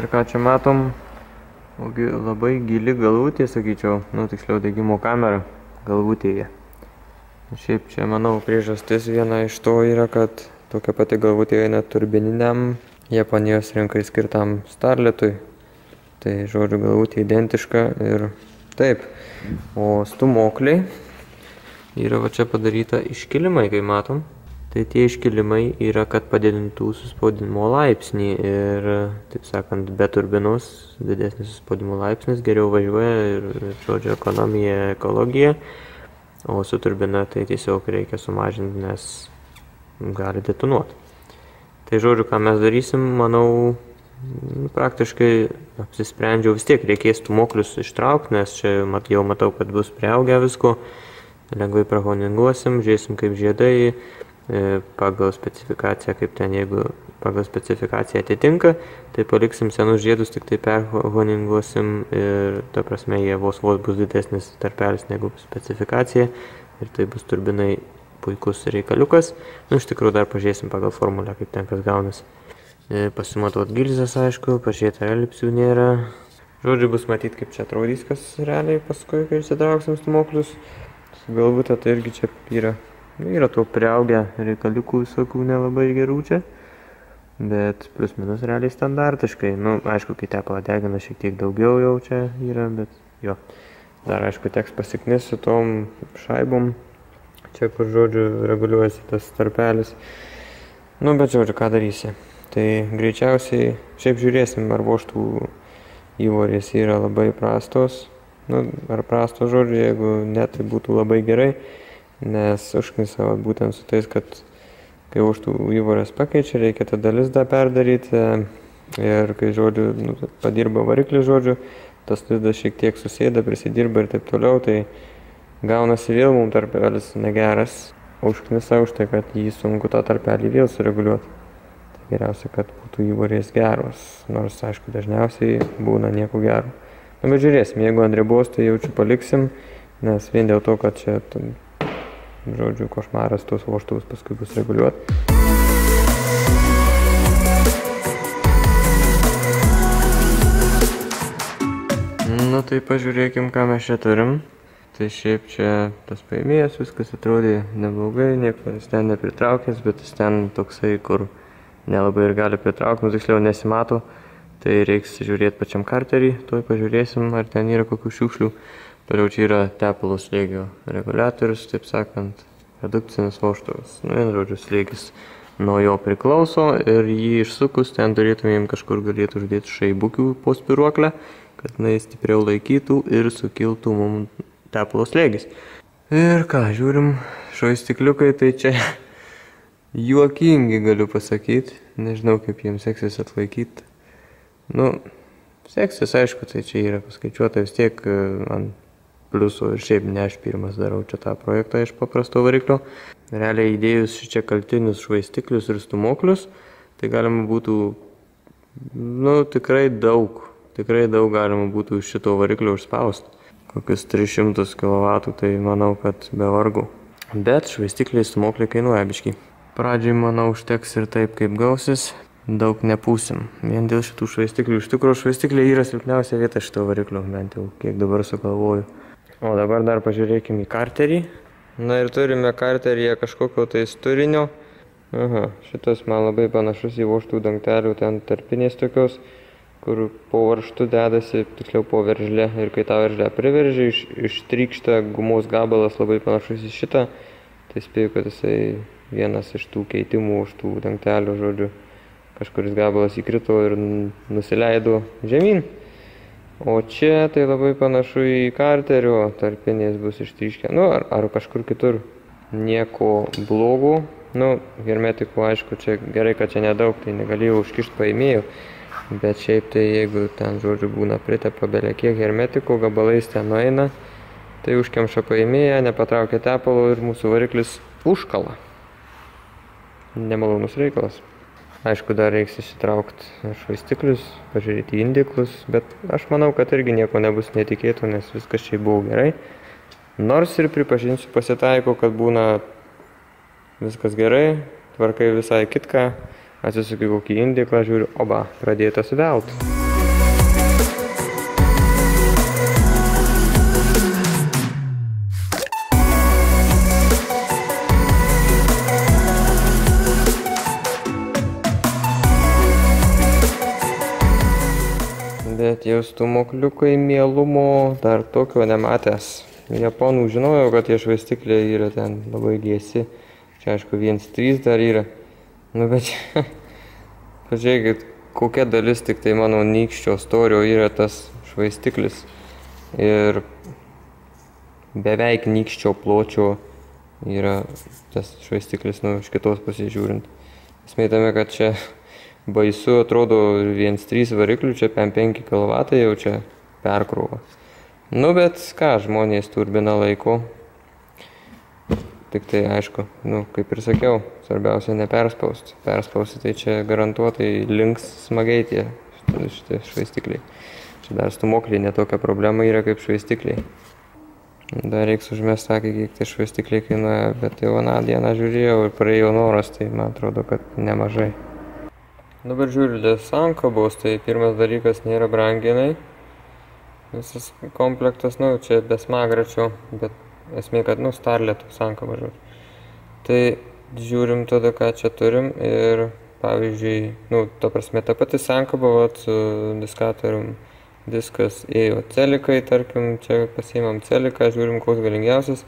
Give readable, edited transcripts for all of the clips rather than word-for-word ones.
ką čia matom, labai gili galvutė, sakyčiau, tiksliau degimo kamera galvutėje. Šiaip čia, manau, priežastis viena iš to yra, kad tokia pati galvutė eina turbininiam Japonijos rinkai skirtam Starletui. Tai, žodžiu, galvutė identiška ir taip. O stūmokliai yra va čia padaryta iškilimai, kai matom. Tai tie iškilimai yra, kad padidintų suspaudimo laipsnį ir, taip sakant, be turbinos didesnis suspaudimo laipsnis geriau važiuoja ir, žodžiu, ekonomija, ekologija. O su turbina tai tiesiog reikia sumažinti, nes gali detonuoti. Tai, žodžiu, ką mes darysim, manau, praktiškai apsisprendžiau, vis tiek reikės stūmoklius ištraukti, nes čia jau matau, kad bus priaugę visko. Lengvai prahoninguosim, žiūrėsim kaip žiedai, pagal specifikaciją, kaip ten, jeigu pagal specifikaciją atitinka, tai paliksim senus žiedus, tik tai perhoninguosim ir, ta prasme, jie vos bus didesnis tarpelis negu specifikacija ir tai bus turbinai puikus reikaliukas. Iš tikrųjų dar pažiūrėsim pagal formulę, kaip ten kas gaunasi. Pasimatuot gilzes, aišku, pažiūrėti, ar elipsių nėra. Žodžiu, bus matyti, kaip čia atrodys, kas realiai paskui, kai išsitrauksim stūmoklius. Galbūt tai irgi čia yra to priaugę reikaliukų visokių nelabai gerų čia, bet plus minus realiai standartiškai. Aišku, kai tepalą degina šiek tiek daugiau jau čia yra, bet jo. Dar, aišku, teks pasiknis su tom šaibom, čia kur, žodžiu, reguliuojasi tas tarpelis. Bet, žodžiu, ką darysi? Tai greičiausiai, šiaip žiūrėsim, ar vožtų įvorės yra labai prastos. Ar prastos, žodžiu, jeigu ne, tai būtų labai gerai. Nes užknisa būtent su tais, kad kai vožtų įvorės pakeičia, reikia tą dalis dar perdaryti ir kai, žodžiu, padirba variklis, žodžiu, tas lizdas šiek tiek susėda, prisidirba ir taip toliau, tai gaunasi vėl mums tarpelis negeras, užknisa už tai, kad jį sunku tą tarpelį vėl sureguliuoti. Tai geriausia, kad būtų įvorės geros, nors, aišku, dažniausiai būna nieko gero. Bet žiūrėsim, jeigu ant ribos, tai jaučiu paliksim, nes vien dėl to, kad čia, žodžiu, košmaras tos vožtuvus paskui bus reguliuoti. Tai pažiūrėkim, ką mes čia turim. Tai šiaip čia tas paėmėjas, viskas atrodė neblogai, nieko jis ten nepritraukęs, bet jis ten toksai, kur nelabai ir gali pritraukti, tiksliau nesimato. Tai reiks žiūrėti pačiam karterį, tuoj pažiūrėsim, ar ten yra kokių šiukšlių. Toliau čia yra tepalo slėgio reguliatorius, taip sakant, redukcinis vožtuvas. Žodžiu, slėgis nuo jo priklauso ir jį išsukus ten turėtumėm kažkur galėtų uždėti šaibukių po spiruoklę, kad jinai stipriau laikytų ir sukiltų mums tepalo slėgis. Ir ką, žiūrim, švaistikliukai, tai čia juokingi galiu pasakyti, nežinau kaip jiems seksis atlaikyti. Seksis, aišku, tai čia yra paskaičiuota vis tiek ant pliusų ir šiaip ne aš pirmas darau čia tą projektą iš paprasto variklio. Realiai įdėjus čia kaltinius švaistiklius ir stūmoklius, tai galima būtų, tikrai daug galima būtų iš šito variklio užspausti. Kokius 300 kW, tai manau, kad be vargų. Bet švaistikliai stūmokliai kainuoja biškį. Pradžiai, manau, užteks ir taip, kaip gausis. Daug nepūsim. Vien dėl šitų švaistiklių. Iš tikrųjų, švaistikliai yra silpniausia vieta šito variklio, bent jau kiek dabar sugalvoju. O dabar dar pažiūrėkime į karterį. Ir turime karteryje kažkokio tais turinio. Šitas man labai panašus į vožtų dangtelių, ten tarpinės tokios, kur po varžtu dedasi, tiksliau po veržlę. Ir kai tą veržlę priveržia, ištrykšta gumos gabalas labai panašus į šitą. Tai spėju, kad jisai vienas iš tų keitimų už tų dangtelių, žodžiu. Kažkuris gabalas įkrito ir nusileido žemyn. O čia tai labai panašu į karterio, tarpinės bus ištryškę. Ar kažkur kitur nieko blogo. Hermetikų, aišku, čia gerai, kad čia nedaug, tai negalėjau užkišti paėmėjų. Bet šiaip tai jeigu ten, žodžiu, būna pritepa belė kiek hermetikų, gabalais ten nueina, tai užkemša paėmėją, nepatraukia tepalo ir mūsų variklis užkala. Nemalonus reikalas. Aišku, dar reiks įsitraukti švaistiklius, pažiūrėti indiklus, bet aš manau, kad irgi nieko nebus netikėto, nes viskas čia buvo gerai. Nors ir pripažinsiu, pasitaiko, kad būna viskas gerai, tvarkai visai kitką, atsisukiu kokį indiklą, žiūriu, pradėtas velt. Bet jau stūmokliukai mielumo dar tokio nematęs. Japonų žinojau, kad tie švaistikliai yra ten labai giesi. Čia aišku 1.3 dar yra. Nu bet čia, pažiūrėkit, kokia dalis tik tai mano nykščio storio yra tas švaistiklis. Ir beveik nykščio pločio yra tas švaistiklis, nu, iš kitos pusės žiūrint. Esmė tame, kad čia baisu atrodo 1.3 variklių, čia 5 kW jau čia perkrova. Nu, bet ką, žmonės turbina laiko. Tik tai aišku, nu, kaip ir sakiau, svarbiausia neperspausti. Perspausti tai čia garantuotai links smagiai tie šitie švaistikliai. Čia dar stūmokliai netokia problema yra kaip švaistikliai. Dar reiks užmest akį, kiek tie švaistikliai kainuoja, bet jau aną dieną žiūrėjau ir praėjo noras, tai man atrodo, kad nemažai. Dabar žiūriu dėl sankabos, tai pirmas dalykas nėra branginai. Visas komplektas, nu, čia be smagračio, bet esmė, kad, nu, starletų sankaba, žodžiu. Tai žiūrim tada, ką čia turim ir, pavyzdžiui, nu, ta prasme, ta pati sankaba, vat, su diskatorium diskas ėjo celikai, tarkim, čia pasiimam celiką, žiūrim, koks galingiausias,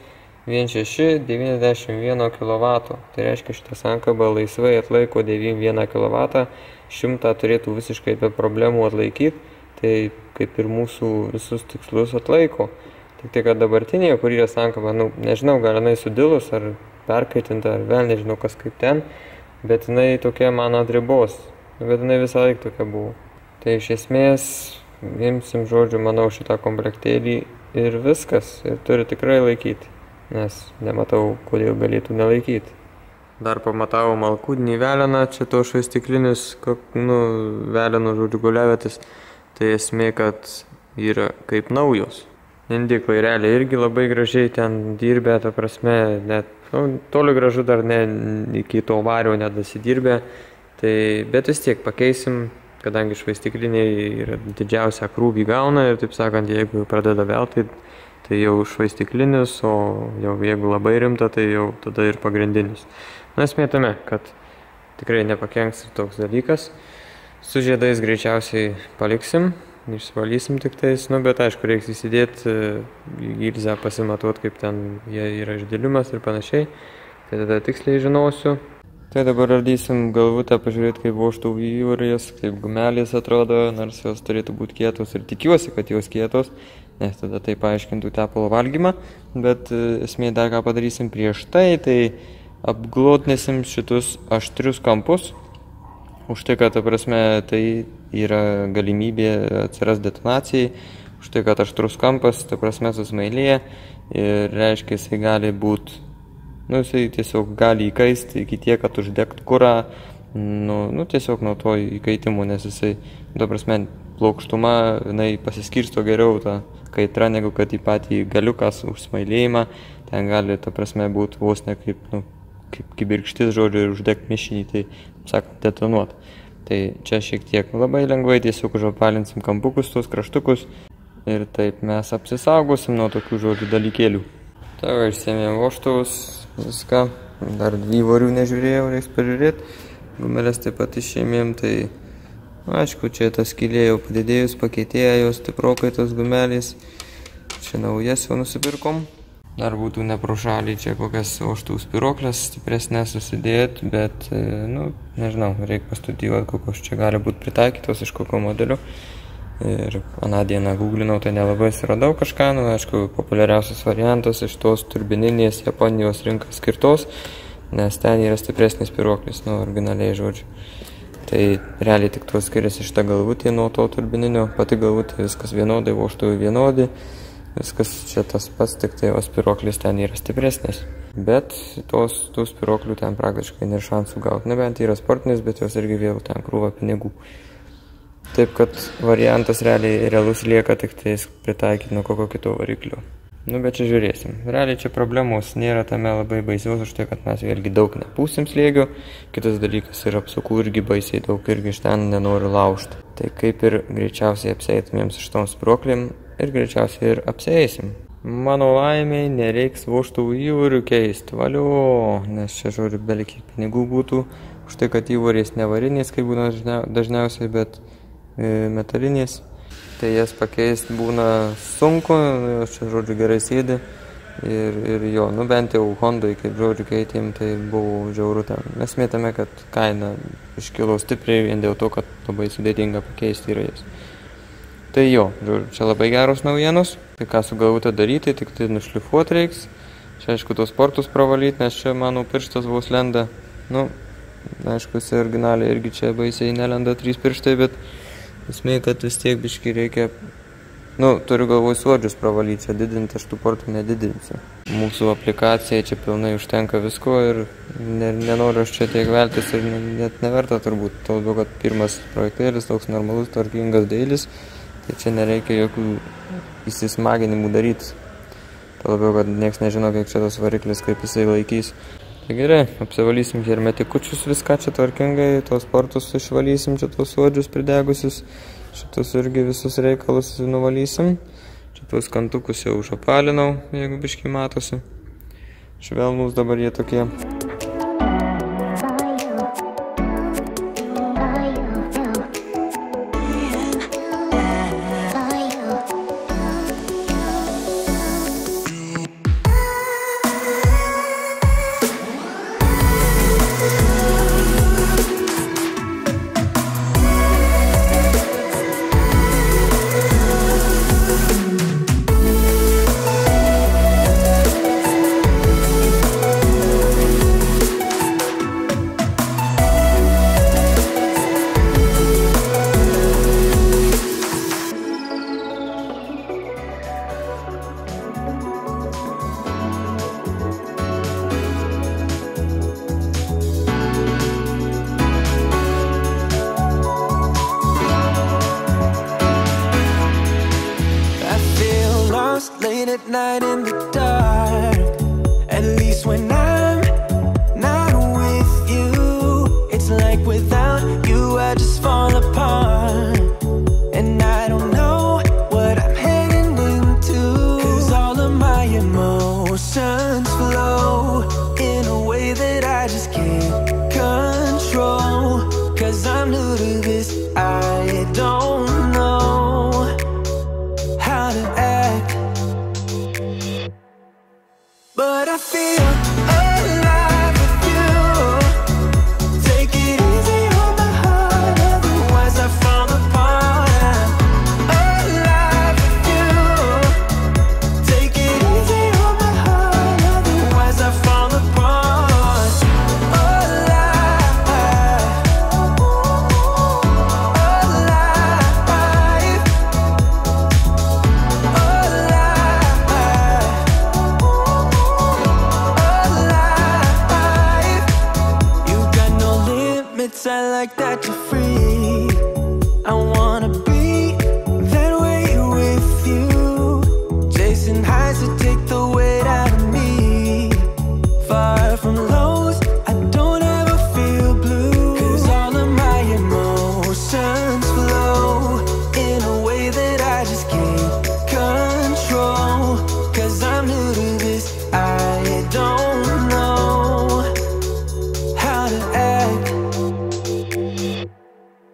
1.6 91 kW. Tai reiškia, šitą sankabą laisvai atlaiko 91 kW, 100 turėtų visiškai be problemų atlaikyti, tai kaip ir mūsų visus tikslus atlaiko. Tik tai, kad dabartinėje, kur yra sankaba, nu, nežinau, gal jinai sudilus ar perkaitinta, ar vėl nežinau kas kaip ten, bet jinai tokia man ant ribos, bet jinai visą laiką tokia buvo. Tai iš esmės imsim, žodžiu, manau, šitą komplektėlį ir viskas, ir turi tikrai laikyti, nes nematau, kodėl galėtų nelaikyti. Dar pamatau malkūdinį veleną, čia to švaistiklinis, nu, velenų, žodžiu, guliavietės, tai esmė, kad yra kaip naujos. Indikai realiai irgi labai gražiai ten dirbė, ta prasme, net, nu, toli gražu dar ne iki to vario nedasidirbė, tai, bet vis tiek pakeisim, kadangi švaistikliniai yra didžiausią krūvį gauna ir, taip sakant, jeigu pradeda velti, tai jau švaistiklinis, o jau jeigu labai rimta, tai jau tada ir pagrindinis. Na, esmė tame, kad tikrai nepakenks ir toks dalykas. Su žiedais greičiausiai paliksim, išsivalysim tik tais, nu, bet aišku, reiks įsidėti gilzę, pasimatuoti, kaip ten jie yra išdėlimas ir panašiai, tai tada tiksliai žinosiu. Tai dabar ardysim galvutę, pažiūrėti, kaip vožtuvų įvorės, kaip gumelės atrodo, nors jos turėtų būti kietos ir tikiuosi, kad jos kietos, nes tada tai paaiškintų tepalo valgymą, bet esmė dar ką padarysim prieš tai, tai apglotnesim šitus aštrius kampus, už tai, kad, ta prasme, tai yra galimybė atsiras detonacijai, už tai, kad aštrus kampas, ta prasme, susmailėja ir reiškia, jisai gali būti, nu, jisai tiesiog gali įkaisti iki tiek, kad uždegt kurą, nu, tiesiog nuo to įkaitimo, nes jisai, ta prasme, plokštuma, jinai pasiskirsto geriau tą kaitrą, negu kad į patį galiukas užsmailėjimą, ten gali, ta prasme, būti vos ne kaip, nu, kaip kibirkštis, žodžiu, ir uždegt mišinį, tai, sakant, detonuot. Tai čia šiek tiek labai lengvai tiesiog užapalinsim kampukus, tuos kraštukus ir taip mes apsisaugosim nuo tokių, žodžiu, dalykėlių. Tai va, išsėmėm vožtuvus, viską, dar 2 vorių nežiūrėjau, reiks pažiūrėti, gumelės taip pat išėmėm, tai, aišku, čia ta skylė jau padidėjus, pakeitėjo jos stiprokai tos gumelės, čia naujas jau nusipirkom. Dar būtų ne pro šalį čia kokias vožtuvų spiroklės stipresnės susidėti, bet, nu, nežinau, reikia pastudijuoti, kokios čia gali būti pritaikytos iš kokio modelio. Ir aną dieną googlinau, tai nelabai suradau kažką, nu, aišku, populiariausias variantas iš tos turbininės Japonijos rinkai skirtos, nes ten yra stipresnis spiroklis, nu, originaliai žodžiu. Tai realiai tik tuos skiriasi šitą galvutį nuo to turbininio, pati galvutė viskas vienodai, vožtuvai vienodi. Viskas čia tas pats, tik tai spiroklis ten yra stipresnis. Bet tų spiroklių ten praktiškai nėra šansų gauti. Nebent yra sportinis, bet jos irgi vėl ten krūva pinigų. Taip, kad variantas realiai realus lieka tik tais pritaikyti nuo kokio kito variklio. Nu, bet čia žiūrėsim. Realiai čia problemos nėra tame labai baisios, už tai, kad mes vėlgi daug nepūsim slėgio. Kitas dalykas yra apsukų irgi baisiai daug, irgi iš ten nenoriu laužti. Tai kaip ir greičiausiai apsieitumėm su šitom spiroklėm ir greičiausiai ir apsieisim. Mano laimiai nereiks vožtuvų įvorių keisti, valio, nes čia, žodžiu, belikiek pinigų būtų, už tai, kad įvorės ne varinės, kaip būna dažniausiai, bet metalinės. tai jas pakeisti būna sunku, jos čia, žodžiu, gerai sėdi. Ir jo, nu bent jau Hondai, kaip žodžiu, keitėm, tai buvo žiauru ten. Mes mėtame, kad kaina iškilo stipriai vien dėl to, kad labai sudėtinga pakeisti yra jas. Tai jo, žodžiu, čia labai geros naujienos. Tai ką sugalvota daryti, tik tai nušlifuoti reiks. Čia aišku, tos portus pravalyti, nes čia mano pirštas vos lenda. Nu, aišku, jis originaliai irgi čia baisiai nelenda 3 pirštai, bet esmė, kad vis tiek biškį reikia, nu, turiu galvoj suodžius pravalyti, čia didinti, aš tų portų nedidinsiu. Mūsų aplikacija čia pilnai užtenka visko ir nenoriu aš čia tiek veltis ir net neverta turbūt. Tuo labiau, kad pirmas projektėlis, toks normalus, tvarkingas dailis, tai čia nereikia jokių įsismaginimų daryti. Tuo labiau, kad nieks nežino, kiek čia tas variklis, kaip jisai laikys. Tai gerai, apsivalysim hermetikučius viską čia tvarkingai, tos portus išvalysim, čia tos suodžius pridegusius, šitus irgi visus reikalus nuvalysim. Čia tuos kantukus jau užapalinau, jeigu biškai matosi. Švelnūs dabar jie tokie. Late at night in the dark, at least when I'm not with you. It's like without you I just fall apart, and I don't know what I'm heading into. Cause all of my emotions flow in a way that I just can't control. Cause I'm new to this, I don't know how to act, but I feel alive with you. Take it easy on my heart, otherwise I fall apart. I'm alive with you. Take it easy on my heart, otherwise I fall apart. Alive, I like that you're free. I wanna be that way with you. Chasing highs to take the weight out of me. Far from lows, I don't ever feel blue. Cause all of my emotions flow in a way that I just can't control. Cause I'm new to this, I don't know how to act.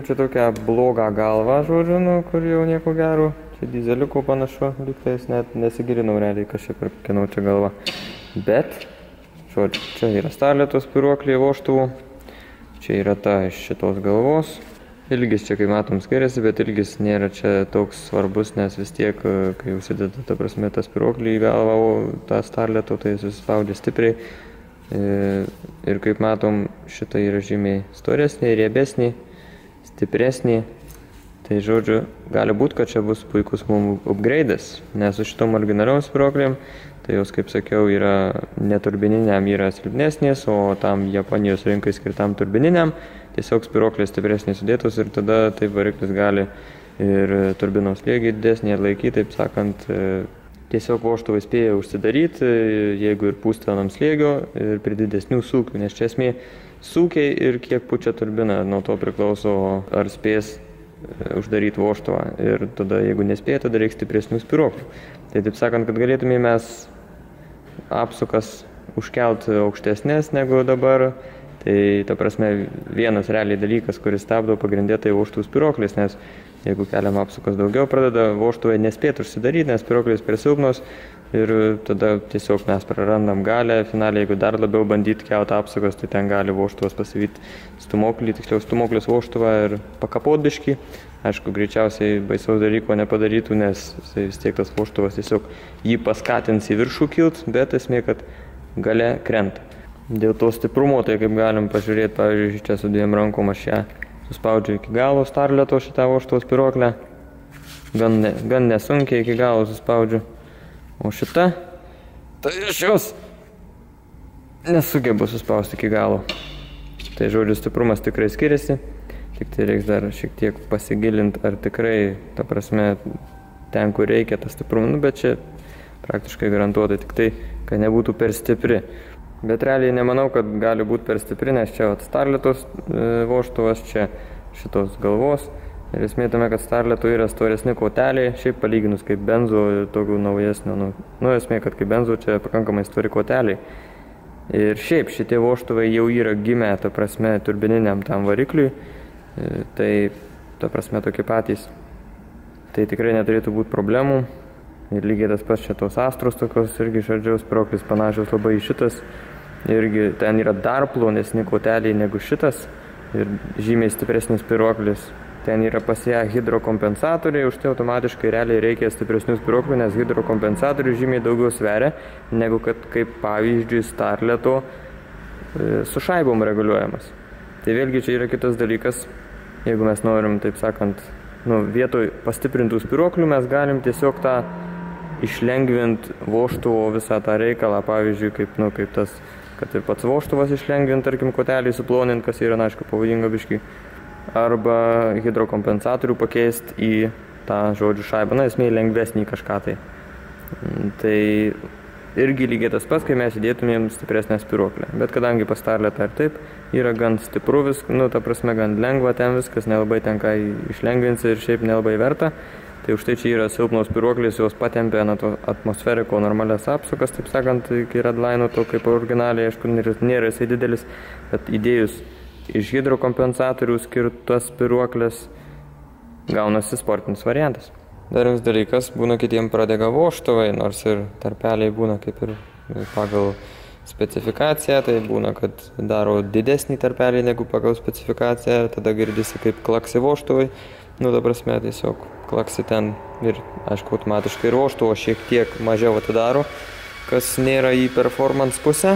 čia tokią blogą galvą, žodžiu, nu, kur jau nieko gero. Čia dizeliuko panašu, lygtais net nesigilinau realiai, kas čia per kieno čia galva. Bet, žodžiu, čia yra starleto spiruoklė vožtuvų. Čia yra ta iš šitos galvos. Ilgis čia, kaip matom, skiriasi, bet ilgis nėra čia toks svarbus, nes vis tiek, kai užsideda, ta prasme, tą spiruoklį į galvą, tą starleto, tai susispaudžia stipriai. Ir kaip matom, šita yra žymiai storesnė, riebesnė, stipresnė. Tai žodžiu, gali būti, kad čia bus puikus mums upgrade'as, nes su šitom originaliom spiruoklėm, tai jos, kaip sakiau, yra neturbininiam yra silpnesnės, o tam Japonijos rinkai skirtam turbininiam tiesiog spiruoklės stipresnės sudėtos ir tada taip variklis gali ir turbinos slėgį didesnį atlaikyti, taip sakant, tiesiog vožtuvai spėja užsidaryti, jeigu ir pūstelnam slėgio ir prie didesnių sūkių, nes čia esmė sūkiai ir kiek pučia turbina, nuo to priklauso ar spės uždaryti vožtuvą ir tada jeigu nespėja, tada reikia stipresnių spiruoklių. Tai taip sakant, kad galėtume mes apsukas užkelti aukštesnės negu dabar, tai ta prasme vienas realiai dalykas, kuris stabdo pagrindė, tai vožtuvų spiruoklis, nes jeigu keliam apsukas daugiau, pradeda vožtuvai nespėti užsidaryti, nes spiruoklis per silpnos ir tada tiesiog mes prarandam galę. Finaliai, jeigu dar labiau bandyti kelti apsukas, tai ten gali vožtuvas pasivyti stumoklį, tiksliau stumoklis vožtuvą ir pakapot biškį. Aišku, greičiausiai baisaus dalyko nepadarytų, nes vis tiek tas vožtuvas tiesiog jį paskatins į viršų kilt, bet esmė, kad gale krenta. Dėl to stiprumo, tai kaip galim pažiūrėti, pavyzdžiui, čia su dviem rankom aš ją suspaudžiu iki galo starleto šitą vožtuvo spiruoklę. Gan nesunkiai iki galo suspaudžiu. O šita, tai aš jos nesugebu suspausti iki galo. Tai žodžiu, stiprumas tikrai skiriasi. Tik tai reiks dar šiek tiek pasigilinti, ar tikrai, ta prasme, ten, kur reikia tą stiprumą. Nu, bet čia praktiškai garantuotai, tik tai, kad nebūtų per stipri. Bet realiai nemanau, kad gali būti per stipri, nes čia starletos vožtuvas, čia šitos galvos. Ir esmė tame, kad starleto yra storesni koteliai, šiaip palyginus kaip benzo ir tokių naujesnio. Esmė, kad kaip benzo čia pakankamai stori koteliai. Ir šiaip šitie vožtuvai jau yra gimę, ta prasme, turbininiam tam varikliui. Tai, ta prasme, tokie patys. Tai tikrai neturėtų būti problemų. Ir lygiai tas pats čia tos astros tokios irgi šardžiaus spiruoklis panašios labai į šitas. Irgi ten yra dar plonesni koteliai negu šitas ir žymiai stipresnis spiruoklis. Ten yra pas ją hidrokompensatoriai, už tai automatiškai realiai reikia stipresnių spiruoklių, nes hidrokompensatorių žymiai daugiau sveria, negu kad kaip pavyzdžiui starleto su šaibom reguliuojamas. Tai vėlgi čia yra kitas dalykas, jeigu mes norim, taip sakant, vietoj pastiprintų spiruoklių mes galim tiesiog tą išlengvint vožtuvo visą tą reikalą, pavyzdžiui, kaip tas, kad ir pats vožtuvas išlengvint, tarkim, kotelį suplonint, kas yra, aišku, pavojinga biškį, arba hidrokompensatorių pakeisti į tą žodžių šaibą, esmė lengvesnį kažką tai. Tai irgi lygiai tas pats, kai mes įdėtumėm stipresnę spiruoklę. Bet kadangi pas starletą ir taip yra gan stipru viskas, ta prasme, gan lengva ten viskas, nelabai tenka išlengvinsi ir šiaip nelabai verta. Tai už tai čia yra silpnos spiruoklės, jos patempia atmosferiko normalias apsukas, taip sakant, iki redlaino, to kaip originaliai, aišku, nėra jisai didelis, bet įdėjus iš hidrokompensatorių skirtas spiruoklės gaunasi sportinis variantas. Dar vienas dalykas, būna kitiem pradega vožtuvai, nors ir tarpeliai būna kaip ir pagal specifikaciją, tai būna, kad daro didesnį tarpelį negu pagal specifikaciją, tada girdisi kaip klaksi vožtuvai. Ta prasme, tiesiog klaksi ten ir, aišku, automatiškai ir vožtuvo šiek tiek mažiau atidaro, kas nėra į performance pusę.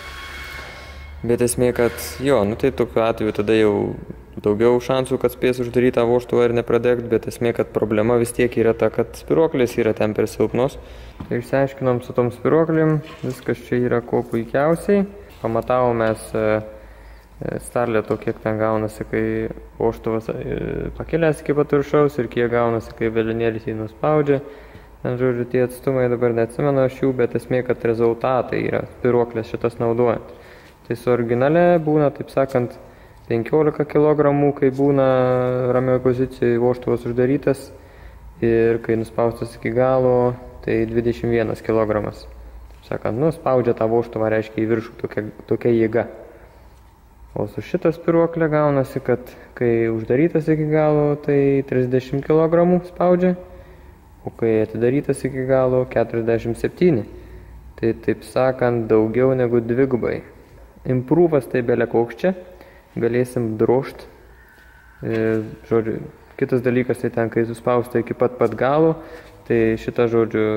Bet esmė, kad tai tokiu atveju tada jau daugiau šansų, kad spės uždaryti tą vožtuvą ir nepradegti, bet esmė, kad problema vis tiek yra ta, kad spiruoklės yra ten per silpnos. Tai išsiaiškinom su tom spiruoklėm, viskas čia yra kuo puikiausiai. Pamatavom mes starleto, kiek ten gaunasi, kai vožtuvas pakėlęs iki pat viršaus ir kiek gaunasi, kai velinėlis jį nuspaudžia. Ten, žodžiu, tie atstumai dabar neatsimenu aš jų, bet esmė, kad rezultatai yra spiruoklės šitas naudojant. Tai su originale būna, taip sakant, 15 kg, kai būna ramioje pozicijoje vožtuvas uždarytas ir kai nuspaustas iki galo, tai 21 kg. Taip sakant, spaudžia tą vožtuvą, reiškia į viršų tokia jėga. O su šitą spyruoklę gaunasi, kad kai uždarytas iki galo, tai 30 kg spaudžia, o kai atidarytas iki galo 47. Tai taip sakant, daugiau negu dvigubai. Imprūvas tai belekokš čia, galėsim drožt. Žodžiu, kitas dalykas, tai ten, kai suspausta iki pat galo, tai šitą, žodžiu,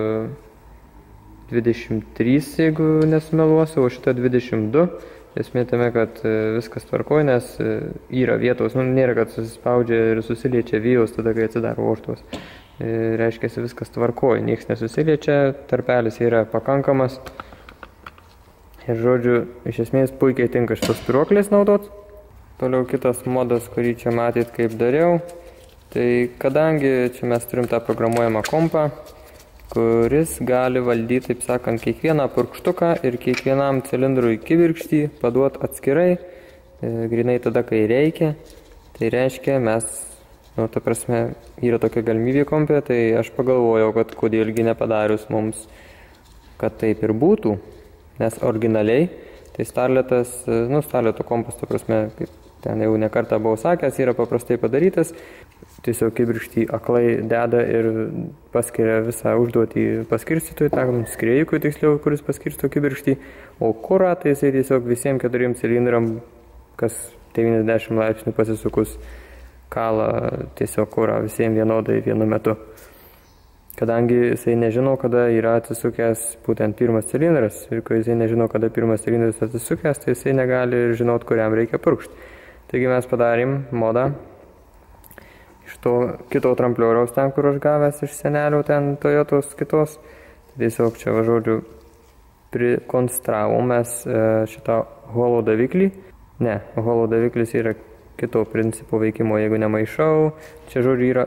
23, jeigu nesumeluosiu, o šitą 22. Esmė tame, kad viskas tvarkoja, nes yra vietos, nėra, kad susispaudžia ir susiliečia vijos tada, kai atsidaro vožtuvas. Reiškia, viskas tvarkoja, nieks nesusiliečia, tarpelis yra pakankamas. Ir žodžiu, iš esmės puikiai tinka šitos spyruoklės naudot. Toliau kitas modas, kurį čia matyt, kaip dariau. Tai kadangi čia mes turim tą programuojamą kompą, kuris gali valdyti, taip sakant, kiekvieną purkštuką ir kiekvienam cilindrui kibirkštį paduot atskirai, grinai tada, kai reikia. Tai reiškia, mes, ta prasme, yra tokia galimybė kompė, tai aš pagalvojau, kad kodėlgi nepadarius mums, kad taip ir būtų, nes originaliai, tai Starletas, Starleto kompas, ta prasme, kaip ten jau nekartą buvau sakęs, yra paprastai padarytas. Tiesiog kibirkštį aklai deda ir paskiria visą užduotį paskirstytojui, tam skriejikui tiksliau, kuris paskirsto kibirkštį, o kurą tai jisai tiesiog visiems 4 cilindram, kas 90 laipsnių pasisukus, kala tiesiog kurą visiems vienodai vienu metu. Kadangi jisai nežino, kada yra atsisukęs būtent pirmas cilindras, ir kai jisai nežino, kada pirmas cilindras atsisukęs, tai jisai negali žinot, kuriam reikia purkšti. Taigi mes padarėm modą iš to kito tramplioriaus ten, kur aš gavęs iš senelio ten Toyotos kitos. Tiesiog čia, žodžiu, prikonstravom mes šitą holo daviklį. Ne, holo daviklis yra kito principo veikimo, jeigu nemaišau. Čia, žodžiu, yra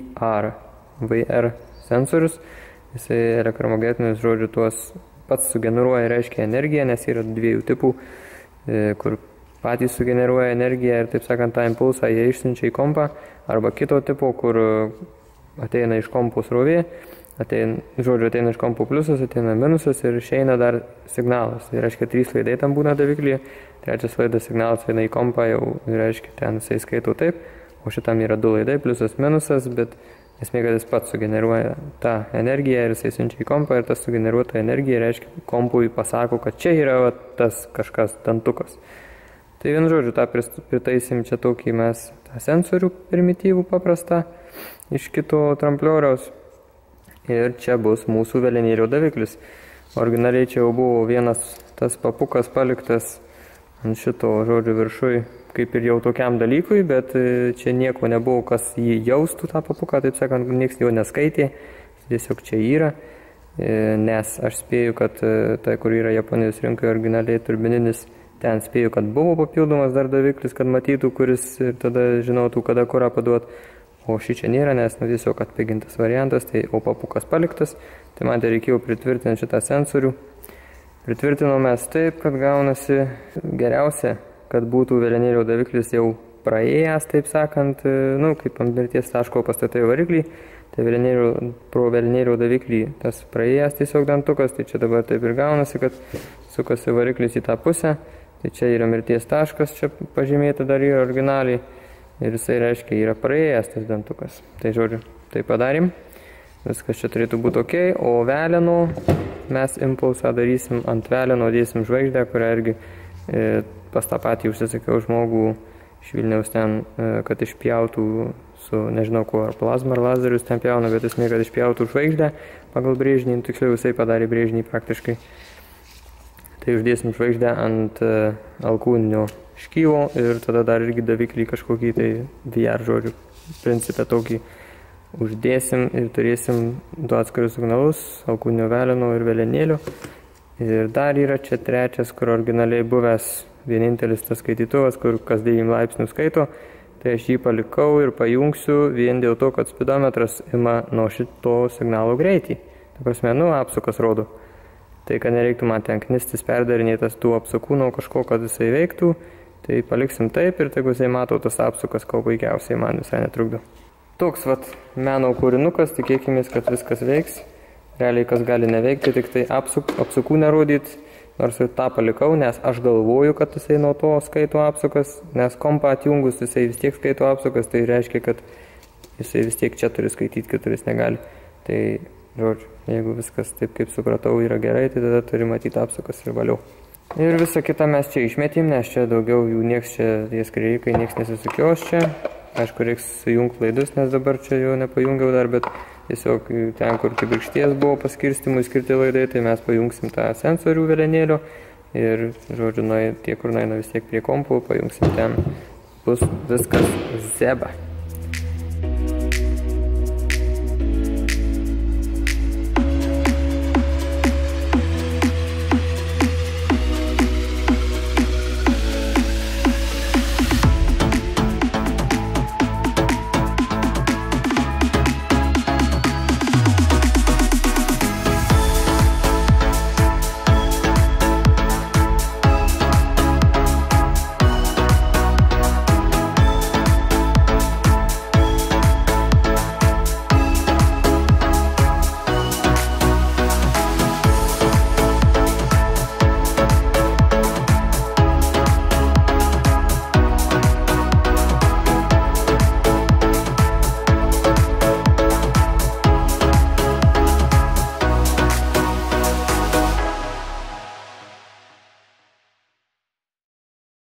VR sensorius. Jisai elektromagnetinis, žodžiu, tuos pats sugeneruoja, reiškia energiją, nes yra 2 tipų, kur patys sugeneruoja energiją ir, taip sakant, tą impulsą jie išsiunčia į kompą, arba kito tipo, kur ateina iš kompo srovė, ateina iš kompo pliusas, ateina minusas ir išeina dar signalas. Tai reiškia, 3 laidai tam būna daviklyje, 3 laidas signalas eina į kompą, jau reiškia, ten jisai skaito taip, o šitam yra 2 laidai, pliusas, minusas, bet esmė, kad jis pats sugeneruoja tą energiją ir jisai siunčia į kompą ir tas sugeneruota energija, reiškia, kompui pasako, kad čia yra tas kažkas dantukas. Tai vienu žodžiu, tą pritaisim čia tokį mes tą sensorių primityvų paprastą iš kito tramplioriaus. Ir čia bus mūsų velenėlio daviklis. Originaliai čia jau buvo vienas tas papukas paliktas ant šito žodžiu viršui, kaip ir jau tokiam dalykui, bet čia nieko nebuvo, kas jį jaustų tą papuką, taip sakant, nieks jo neskaitė, tiesiog čia yra. Nes aš spėju, kad tai, kur yra Japonijos rinkoje originaliai turbininis, ten spėju, kad buvo papildomas dar daviklis, kad matytų, kuris ir tada žinotų, kada kurą paduot. O šį čia nėra, nes tiesiog atpigintas variantas, tai o papukas paliktas. Tai man tai reikėjo pritvirtinti šitą sensorių. Pritvirtinom mes taip, kad gaunasi geriausia, kad būtų velenėlio daviklis jau praėjęs, taip sakant, kaip ant mirties taško pastatai variklį. Tai pro velenėlio daviklį tas praėjęs tiesiog dantukas, tai čia dabar taip ir gaunasi, kad sukasi variklis į tą pusę. Tai čia yra mirties taškas, čia pažymėta dar yra originaliai. Ir jisai reiškia, yra praėjęs tas dantukas. Tai žodžiu, tai padarėm. Viskas čia turėtų būti ok. O veleno mes impulsą darysim ant veleno, dėsim žvaigždę, kurią irgi pas tą patį užsisakiau žmogų iš Vilniaus ten, kad išpjautų su, nežinau kuo, ar plazma, ar lazerius ten pjauna, bet esmė, kad išpjautų žvaigždę pagal brėžinį. Tiksliau jisai padarė brėžinį praktiškai. Tai uždėsim žvaigždę ant alkūninio škyvo ir tada dar irgi daviklį kažkokį tai VR žodžių principą tokį uždėsim ir turėsim 2 atskirius signalus, alkūninio veleno ir velenėlio. Ir dar yra čia 3, kur originaliai buvęs vienintelis tas skaitytuvas, kur kas 9 laipsnių skaito. Tai aš jį palikau ir pajungsiu vien dėl to, kad spidometras ima nuo šito signalo greitį. Ta prasme, apsukas rodo. Tai, kad nereiktų man ten knistis perdarinėtas tų apsukų nuo kažko, kad jisai veiktų, tai paliksim taip ir tegu jisai mato tas apsukas, ko puikiausiai man visai netrukdo. Toks meno kūrinukas, tikėkimės, kad viskas veiks. Realiai kas gali neveikti, tik tai apsukų nerodyti nors ir tą palikau, nes aš galvoju, kad jisai nuo to skaito apsukas, nes kompą atjungus jisai vis tiek skaito apsukas, tai reiškia, kad jisai vis tiek čia turi skaityti, kitur jis negali. Tai, žodžiu, jeigu viskas taip, kaip supratau, yra gerai, tai tada turi matyti apsukas ir valiau. Ir visą kitą mes čia išmetėm, nes čia daugiau jų nieks čia, tie skreikai, nieks nesisukios čia. Aišku, reiks sujungti laidus, nes dabar čia jau nepajungiau dar, bet tiesiog ten, kur kibirkšties buvo paskirstimui skirti laidai, tai mes pajungsim tą sensorių velenėlio ir, žodžiu, tie, kur naina vis tiek prie kompų, pajungsim ten, bus viskas zeba.